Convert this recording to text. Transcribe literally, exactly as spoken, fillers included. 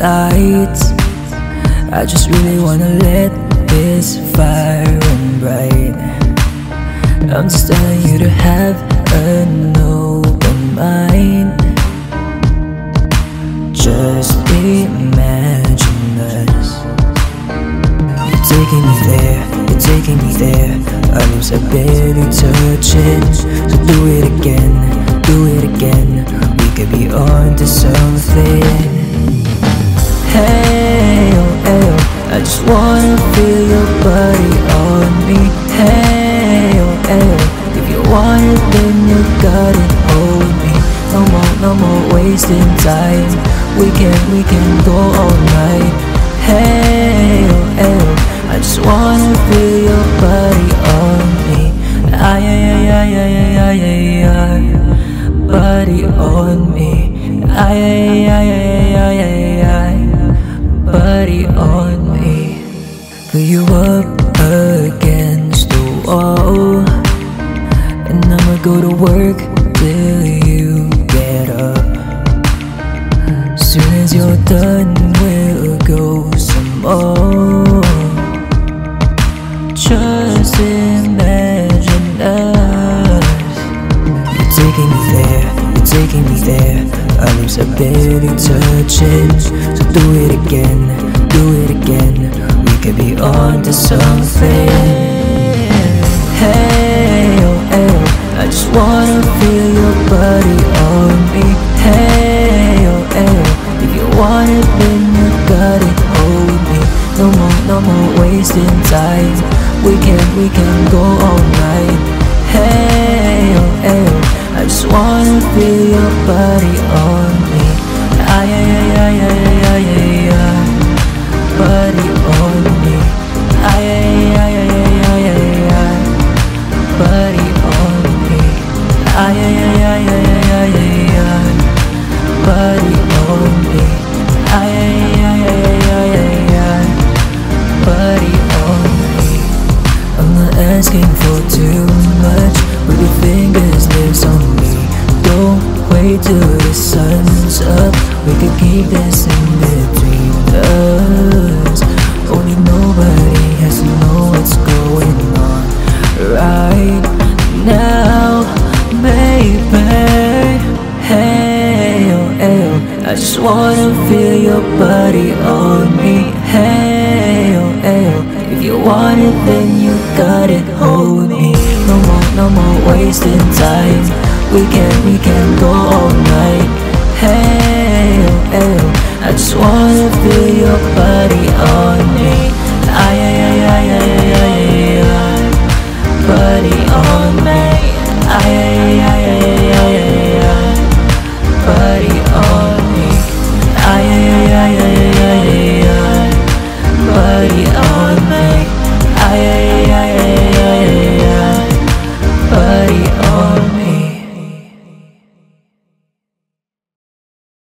lights. I just really wanna let this fire run bright. I'm just telling you to have an open mind. Just imagine us. You're taking me there, you're taking me there. Our lips are barely touching. So do it again, do it again. We could be on to something. Hey, oh, hey, oh, I just wanna feel your body on me. Hey, oh, hey, oh, if you want it, then you gotta hold me. No more, no more wasting time. We can, we can go all night. Hey, oh, hey, oh, I just wanna feel your body on me. Ay, ay, ay, ay, ay, ay, ay, ay, body on me. Ay, ay, ay, ay, ay, ay, ay, body on me. Put you up against the wall, and I'ma go to work till you get up. Soon as you're done, we'll go some more. Just imagine us. You're taking me there, you're taking me there. Our lips are barely touching. So do it again, do it again. We could be on to something. Hey, oh, hey, oh, I just wanna feel your body on me. Hey, oh, hey, oh, if you want it, then you gotta hold me. No more, no more wasting time. We can, we can go all night. Hey, oh, hey, oh, I just wanna feel your body on me. Ay, ay, ay, ay, ay, ay, ay, ay, body on me. Ay, ay, ay, ay, ay, ay, ay, ay, body on me. Ay, ay, ay, ay, ay, ay, ay, ay, body on me. Ay, ay, ay, ay, ay, ay, ay, body on me. I'm not asking for too much. With your fingers, lips on me. Don't wait till the sun's up. We could keep this in between us. Only nobody has to know what's going on right now, baby. Hey, oh, hey, oh, I just wanna feel your body on me. Hey, oh, hey, oh, if you want it, then you got it, hold me. No more, no more wasting time. We can, we can go all night. Hey, oh, hey, oh, I just wanna feel your body on me. Ay, ay, ay, ay, ay, ay, ay, ay, body on me. Ay, ay, ay, ay.